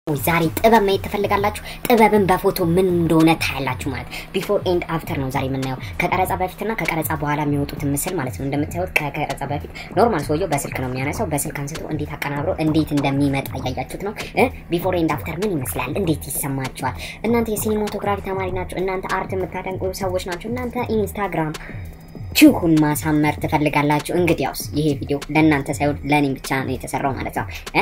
ዛሬ ጥበብ ማየት ትፈልጋላችሁ? ጥበብን በፎቶ ምን እንደሆነ ታያላችሁ ማለት ቢፎር ኤንድ አፍተር ነው ዛሬ የምናየው። ከቀረጻ በፊትና ከቀረጻ በኋላ የሚወጡት ምስል ማለት ነው። እንደምታዩት ከቀረጻ በፊት ኖርማል ሰውየው በስልክ ነው የሚያነሳው። በስልክ አንስቶ እንዴት አቀናብሮ እንዴት እንደሚመጣ ያያችሁት ነው። ቢፎር ኤንድ አፍተር ምን ይመስላል? እንዴት ይሰማችኋል? እናንተ የሲኒማቶግራፊ ተማሪ ናችሁ፣ እናንተ አርት የምታደንቁ ሰዎች ናችሁ፣ እናንተ ኢንስታግራም ቹኩን ማሳመር ትፈልጋላችሁ? እንግዲያውስ ይሄ ቪዲዮ ለእናንተ ሳይሆን ለኔ ብቻ ነው የተሰራው ማለት ነው።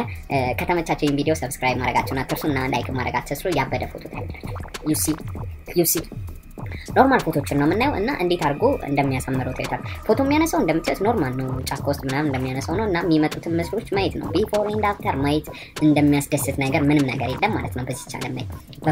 ከተመቻችሁ ይሄን ቪዲዮ ሰብስክራይብ ማድረጋችሁን አትርሱና ላይክ ማድረግ አትርሱ። ያበደ ፎቶ ታያላችሁ። ዩሲ ኖርማል ፎቶችን ነው የምናየው እና እንዴት አድርጎ እንደሚያሳምረው ታይታል። ፎቶ የሚያነሳው እንደምታዩት ኖርማል ነው፣ ጫካ ውስጥ ምናምን እንደሚያነሳው ነው እና የሚመጡትን ምስሎች ማየት ነው። ቢፎር ኤንድ አፍተር ማየት እንደሚያስደስት ነገር ምንም ነገር የለም ማለት ነው በዚህ ቻናል ላይ።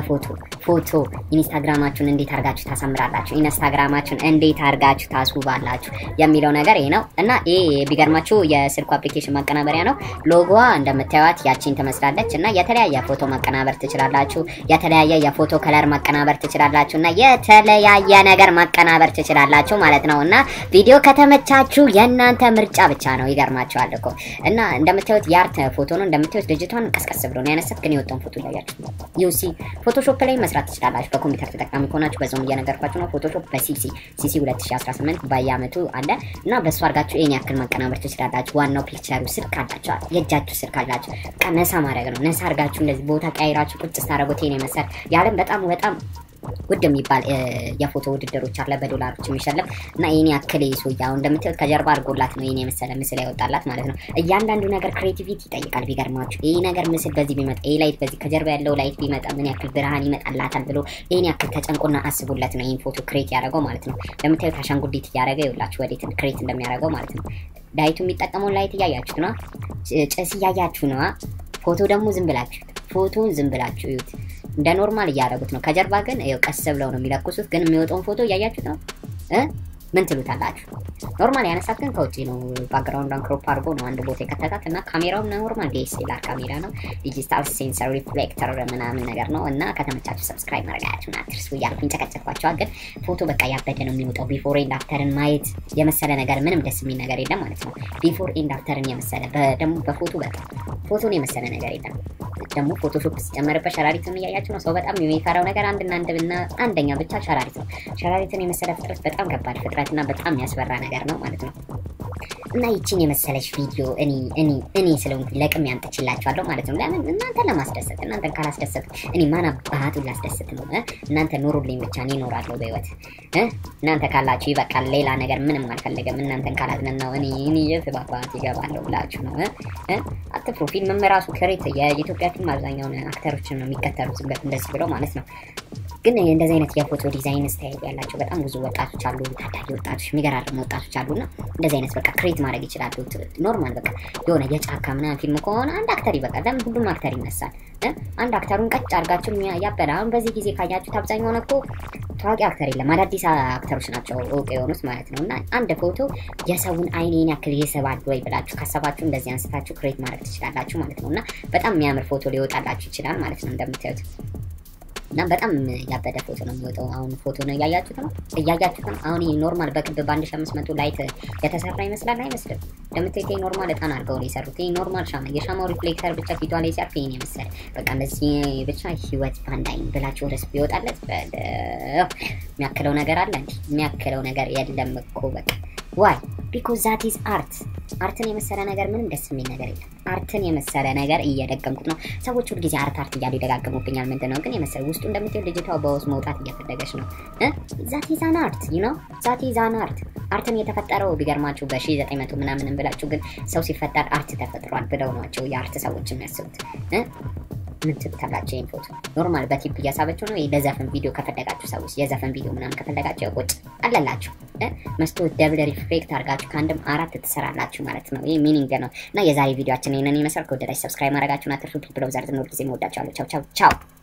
በፎቶ ኢንስታግራማችሁን እንዴት አድርጋችሁ ታሳምራላችሁ፣ ኢንስታግራማችሁን እንዴት አድርጋችሁ ታስውባላችሁ የሚለው ነገር ይሄ ነው እና ይሄ ቢገርማችሁ የስልኩ አፕሊኬሽን ማቀናበሪያ ነው። ሎጎዋ እንደምታዩት ያቺን ትመስላለች እና የተለያየ ፎቶ ማቀናበር ትችላላችሁ። የተለያየ የፎቶ ከለር ማቀናበር ትችላላችሁ እና የተለያየ ነገር ማቀናበር ትችላላችሁ ማለት ነው እና ቪዲዮ ከተመቻችሁ የእናንተ ምርጫ ብቻ ነው። ይገርማችኋል እኮ እና እንደምታዩት የአርት ፎቶ ነው። እንደምታዩት ልጅቷን ቀስቀስ ብሎ ነው ያነሳት፣ ግን የወጣውን ፎቶ ያያችሁ ዩሲ ፎቶሾፕ ላይ መስራት ትችላላችሁ። በኮምፒውተር ተጠቃሚ ከሆናችሁ በዛውም እየነገርኳችሁ ነው። ፎቶሾፕ በሲሲ 2018 በየአመቱ አለ እና በሱ አድርጋችሁ ይሄን ያክል ማቀናበር ትችላላችሁ። ዋናው ፒክቸሩ ስልክ አላችሁ፣ የእጃችሁ ስልክ አላችሁ፣ ነሳ ማድረግ ነው። ነሳ አድርጋችሁ እንደዚህ ቦታ ቀይራችሁ ቁጭ ስታደርጉት ይሄን ይመስላል። ያለም በጣም ውድ የሚባል የፎቶ ውድድሮች አለ በዶላሮች የሚሸለም እና ይሄን ያክል ይሶያው እንደምታዩት ከጀርባ አድርጎላት ነው ይሄን የመሰለ ምስል ያወጣላት ማለት ነው። እያንዳንዱ ነገር ክሬቲቪቲ ይጠይቃል። ቢገርማችሁ ይሄ ነገር ምስል በዚህ ቢመጣ ይሄ ላይት በዚህ ከጀርባ ያለው ላይት ቢመጣ ምን ያክል ብርሃን ይመጣላታል ብሎ ይሄን ያክል ተጨንቆና አስቡለት ነው ይሄን ፎቶ ክሬት ያደረገው ማለት ነው። እንደምታዩት አሻንጉሊት እያደረገ ይውላችሁ ወዴት ክሬት እንደሚያደርገው ማለት ነው። ላይቱ የሚጠቀመው ላይት እያያችሁት ነው፣ ጭስ እያያችሁ ነው። ፎቶ ደግሞ ዝም ብላችሁ እዩት። እንደ ኖርማል እያደረጉት ነው። ከጀርባ ግን ቀስ ብለው ነው የሚለኩሱት። ግን የሚወጣውን ፎቶ እያያችሁት ነው። ምን ትሉታላችሁ? ኖርማል ያነሳት ግን ከውጪ ነው። ባክግራውንዷን ክሮፕ አድርጎ ነው አንድ ቦታ የከተታት እና ካሜራው ኖርማል ዲኤስኤልአር ካሜራ ነው። ዲጂታል ሴንሰር ሪፍሌክተር ምናምን ነገር ነው እና ከተመቻችሁ ሰብስክራይብ ማድረጋችሁን አትርሱ እያልኩኝ ጨቀጨቅኳቸዋል። ግን ፎቶ በቃ ያበደ ነው የሚወጣው። ቢፎር ኤንድ አፍተርን ማየት የመሰለ ነገር ምንም ደስ የሚል ነገር የለም ማለት ነው። ቢፎር ኤንድ አፍተርን የመሰለ ደግሞ በፎቶ በቃ ፎቶን የመሰለ ነገር የለም። ደግሞ ፎቶሾፕ ሲጨመርበት ሸራሪትን እያያችሁ ነው። ሰው በጣም የሚፈራው ነገር አንደኛ ብቻ ሸራሪት ነው። ሸራሪትን የመሰለ ፍጥረት በጣም ከባድ ፍጥረትና በጣም ያስፈራ ነገር ነው ማለት ነው። እና ይቺን የመሰለች ቪዲዮ እኔ ስለሆንኩ ለቅም ያንተችላችኋለሁ ማለት ነው። ለምን እናንተን ለማስደሰት። እናንተን ካላስደሰት እኔ ማን አባቱን ላስደሰት ነው? እናንተ ኖሩልኝ ብቻ እኔ እኖራለሁ በህይወት። እናንተ ካላችሁ ይበቃል። ሌላ ነገር ምንም አልፈልግም። እናንተን ካላዝነናው እኔ የትባባት ይገባለሁ ብላችሁ ነው። አትፍሩ። ፊልም ራሱ ክሬት የኢትዮጵያ ፊልም አብዛኛውን አክተሮችን ነው የሚከተሉት እንደዚህ ብለው ማለት ነው። ግን እንደዚህ አይነት የፎቶ ዲዛይን ስታይል ያላቸው በጣም ብዙ ወጣቶች አሉ፣ ታዳጊ ወጣቶች፣ የሚገራርሙ ወጣቶች አሉና እንደዚህ አይነት በቃ ክሬት ማድረግ ይችላሉ። ኖርማል በቃ የሆነ የጫካ ምናምን ፊልም ከሆነ አንድ አክተር ይበቃል። ለምን ሁሉም አክተር ይነሳል? አንድ አክተሩን ቀጭ አድርጋችሁ ያበደ። አሁን በዚህ ጊዜ ካያችሁት አብዛኛውን እኮ ታዋቂ አክተር የለም፣ አዳዲስ አክተሮች ናቸው እውቅ የሆኑት ማለት ነው። እና አንድ ፎቶ የሰውን አይኔን ያክል ይስባል ወይ ብላችሁ ካሰባችሁ እንደዚህ አንስታችሁ ክሬት ማድረግ ትችላላችሁ ማለት ነው። እና በጣም የሚያምር ፎቶ ሊወጣላችሁ ይችላል ማለት ነው እንደምታዩት። እና በጣም ያበደ ፎቶ ነው የሚወጣው። አሁን ፎቶ ነው እያያችሁት ነው። አሁን ይሄ ኖርማል በክብ በ1500 ላይት የተሰራ ይመስላል አይመስልም? እንደምታዩት ይሄ ኖርማል እጣን አድርገው ነው የሰሩት። ይሄ ኖርማል የሻማው ሪፍሌክተር ብቻ ፊቷ ላይ ሲያርፍ ይሄን ይመስላል። በቃ እንደዚህ ብቻ ህይወት ባንዳይን ብላችሁ ወደስ ቢወጣለት የሚያክለው ነገር አለ እንዴ? የሚያክለው ነገር የለም እኮ በቃ ዋይ ቢኮዝ ዛት ኢዝ አርት። አርትን የመሰለ ነገር ምንም ደስ የሚል ነገር የለም። አርትን የመሰለ ነገር እየደገምኩት ነው። ሰዎች ሁሉ ጊዜ አርት እያሉ ይደጋገሙብኛል። ምንድነው ግን የመሰለ ውስጡ እንደምትል ልጅቷ በውስጥ መውጣት እየፈለገች ነው። ዛት ኢዝ አን አርት ዛት ኢዝ አን አርት። አርትን የተፈጠረው ቢገርማችሁ በ1900 ምናምን ብላችሁ ግን ሰው ሲፈጠር አርት ተፈጥሯል ብለው ናቸው የአርት ሰዎች የሚያስቡት። ምን ትታላችሁ? ይሄን ፎቶ ኖርማል በቲፕ እያሳበችው ነው። ለዘፈን ቪዲዮ ከፈለጋችሁ ሰዎች የዘፈን ቪዲዮ ምናምን ከፈለጋችሁ ቁጭ አለላችሁ መስቶት ደብል ሪፍሌክት አድርጋችሁ ከአንድም 4 ትሰራላችሁ ማለት ነው። ይሄ ሚኒንግ ነው። እና የዛሬ ቪዲዮአችን ይሄንን ይመስላል። ከወደዳችሁ ሰብስክራይብ ማድረጋችሁን አትርሱ። ፒፕል ኦፍ ዛሬ ነው ጊዜ መወዳችኋለሁ። ቻው ቻው ቻው።